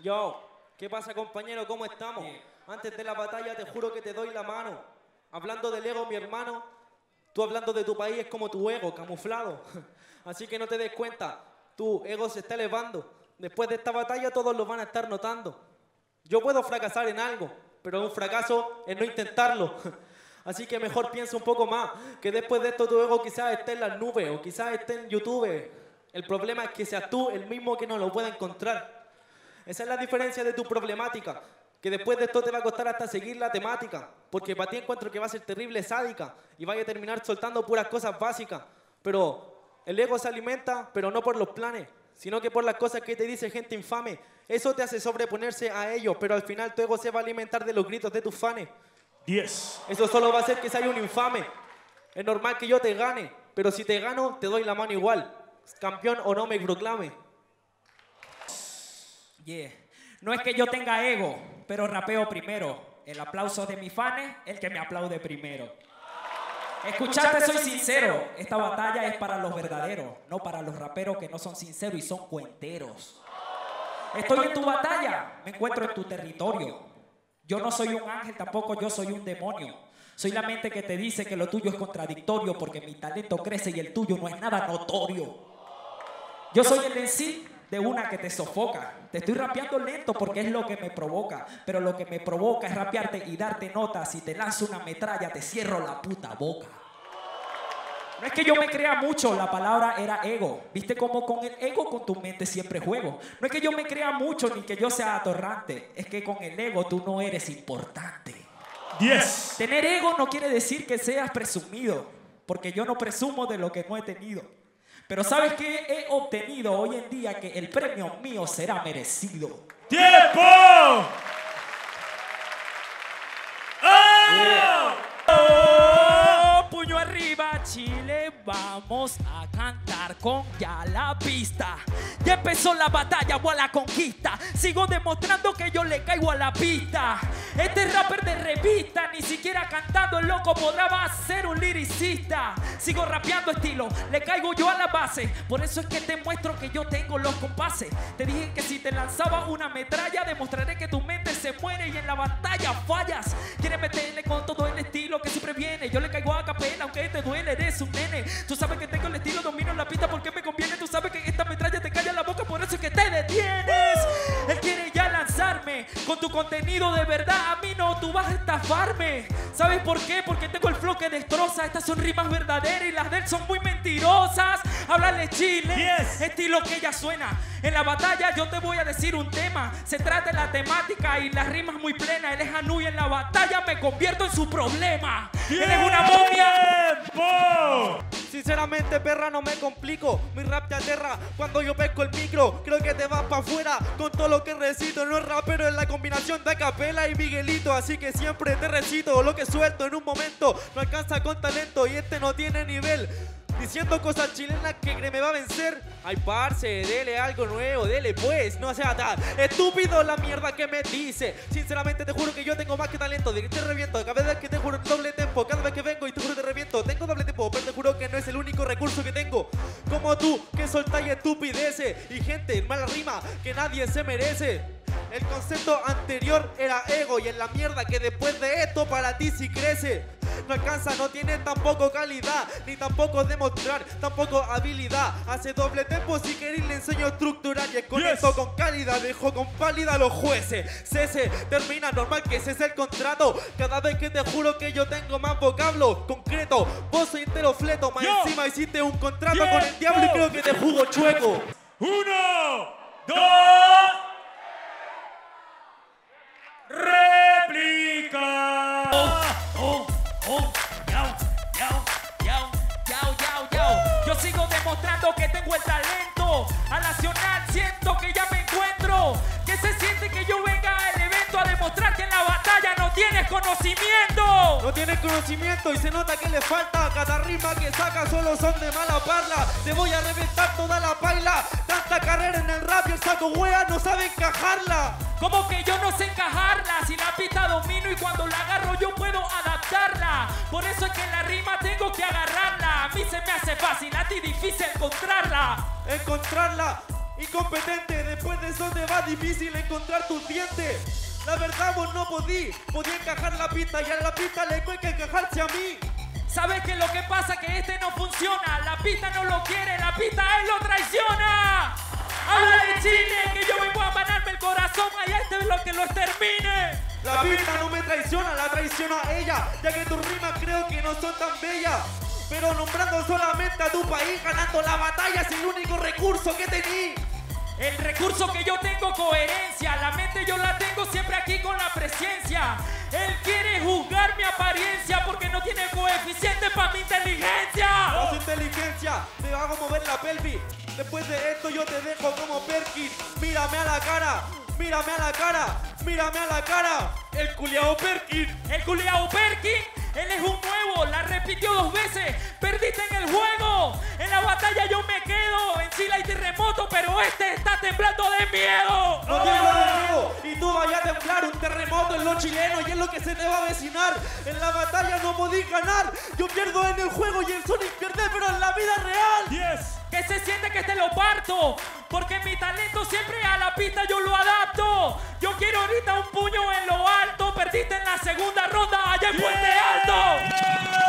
Yo, ¿qué pasa, compañero? ¿Cómo estamos? Antes de la batalla te juro que te doy la mano. Hablando del ego, mi hermano, tú hablando de tu país es como tu ego, camuflado. Así que no te des cuenta, tu ego se está elevando. Después de esta batalla todos lo van a estar notando. Yo puedo fracasar en algo, pero un fracaso es no intentarlo. Así que mejor piensa un poco más, que después de esto tu ego quizás esté en las nubes o quizás esté en YouTube. El problema es que seas tú el mismo que no lo pueda encontrar. Esa es la diferencia de tu problemática, que después de esto te va a costar hasta seguir la temática, porque para ti encuentro que va a ser terrible sádica y vaya a terminar soltando puras cosas básicas. Pero el ego se alimenta, pero no por los planes, sino que por las cosas que te dice gente infame. Eso te hace sobreponerse a ellos, pero al final tu ego se va a alimentar de los gritos de tus fans. 10. Eso solo va a hacer que seas un infame. Es normal que yo te gane, pero si te gano, te doy la mano igual. Campeón o no me proclame. Yeah. No es que yo tenga ego, pero rapeo primero. El aplauso de mis fans, el que me aplaude primero. Escuchate, soy sincero. Esta batalla es para los verdaderos, no para los raperos que no son sinceros y son cuenteros. Estoy en tu batalla, me encuentro en tu territorio. Yo no soy un ángel, tampoco yo soy un demonio. Soy la mente que te dice que lo tuyo es contradictorio, porque mi talento crece y el tuyo no es nada notorio. Yo soy el en sí de una que te sofoca. Te estoy rapeando lento porque es lo que me provoca, pero lo que me provoca es rapearte y darte notas. Si te lanzo una metralla te cierro la puta boca. No es que yo me crea mucho, la palabra era ego. ¿Viste cómo con el ego con tu mente siempre juego? No es que yo me crea mucho ni que yo sea atorrante, es que con el ego tú no eres importante. 10. Tener ego no quiere decir que seas presumido, porque yo no presumo de lo que no he tenido. Pero ¿sabes qué he obtenido hoy en día? Que el premio mío será merecido. ¡Tiempo! Puño arriba, Chile, vamos a cantar con ya la pista. Ya empezó la batalla o a la conquista. Sigo demostrando que yo le caigo a la pista. Este rapper de revista, ni siquiera cantando el loco podrá ser un liricista. Sigo rapeando estilo, le caigo yo a la base. Por eso es que te muestro que yo tengo los compases. Te dije que si te lanzaba una metralla, demostraré que tu mente se muere y en la batalla fallas. Quieres meterle con todo el estilo que siempre viene. Yo le caigo a capela, aunque te duele, eres un nene. Tú sabes que tengo el estilo, domino la pista porque me conviene. Tú sabes que esta metralla te calla la boca, por eso es que te detienes. Él quiere ya lanzarme con tu contenido de verdad. A mí no, tú vas a estafarme. ¿Sabes por qué? Porque tengo el flow que destroza. Estas son rimas verdaderas y las de él son muy mentirosas. Háblale Chile, estilo que ella suena. En la batalla yo te voy a decir un tema. Se trata de la temática y las rimas muy plenas. Él es Anu y en la batalla me convierto en su problema. Él es una momia. ¡Tiempo! Sinceramente, perra, no me complico. Mi rap te aterra cuando yo pesco el micro. Creo que te vas pa' afuera con todo lo que recito. No es rapero, es la combinación de Acapela y Miguelito. Así que siempre te recito lo que suelto en un momento. No alcanza con talento y este no tiene nivel. Diciendo cosas chilenas que me va a vencer. Ay, parce, dele algo nuevo, dele pues. No sea tan estúpido la mierda que me dice. Sinceramente te juro que yo tengo más que talento. De que te reviento, cada vez que te juro en doble tempo. Cada vez que vengo y te juro te reviento. Tengo doble tempo, pero te juro que no es el único recurso que tengo. Como tú, que soltáis estupideces y gente en mala rima que nadie se merece. El concepto anterior era ego y en la mierda que después de esto para ti sí crece. No alcanza, no tiene tampoco calidad, ni tampoco demostrar, tampoco habilidad. Hace doble tempo, si queréis le enseño estructural. Y es con esto, con calidad, dejo con pálida a los jueces. Cese, termina, normal que ese es el contrato. Cada vez que te juro que yo tengo más vocablo concreto. Vos soy entero fleto, más encima hiciste un contrato con el diablo y creo que te jugo chueco. 1, 2... ¡Réplica! Yo sigo demostrando que tengo el talento. A Nacional siento que ya me encuentro. Que se siente que yo venga al evento a demostrar que en la batalla no tienes conocimiento. No tienes conocimiento y se nota que le falta. Cada rima que saca solo son de mala parla. Te voy a reventar toda la paila. Tanta carrera en el rap y el saco wea no sabe encajarla. Como que yo no sé encajarla. Si la pista domino y cuando la agarro yo puedo adaptarla. Por eso es que en la rima tengo que agarrarla. A mí se me hace fácil, a ti difícil encontrarla. Encontrarla. Incompetente, después de eso te va difícil encontrar tus dientes. La verdad vos no podía encajar la pista y a la pista le cuesta encajarse a mí. ¿Sabes qué es lo que pasa? Que este no funciona. La pista no lo quiere, la pista a él lo traiciona. Habla de Chile, que yo vengo a ganarme el corazón. Allá este es lo que lo extermine. La pista no me traiciona, la traiciona a ella, ya que tus rimas creo que no son tan bellas. Pero nombrando solamente a tu país, ganando la batalla es el único recurso que tení. El recurso que yo tengo, coherencia. La mente yo la tengo siempre aquí con la presencia. Él quiere juzgar mi apariencia porque no tiene coeficiente para mi inteligencia. No su inteligencia, te hago mover la pelvis. Después de esto yo te dejo como Perkin. Mírame a la cara, mírame a la cara, mírame a la cara. El culiao Perkin. El culiao Perkin, él es un nuevo, la repitió 2 veces. Perdiste en el juego, en la batalla yo me quedo. En Chile hay terremoto, pero este está temblando de miedo. No tiemblo de miedo y tú vayas a temblar. Un terremoto en los chilenos y es lo que se te va a avecinar. En la batalla no podís ganar. Yo pierdo en el juego y el Sonic pierde, pero en la vida real. 10. Que se siente que te lo parto, porque mi talento siempre a la pista yo lo adapto. Yo quiero ahorita un puño en lo alto. Perdiste en la segunda ronda allá en Puente Alto.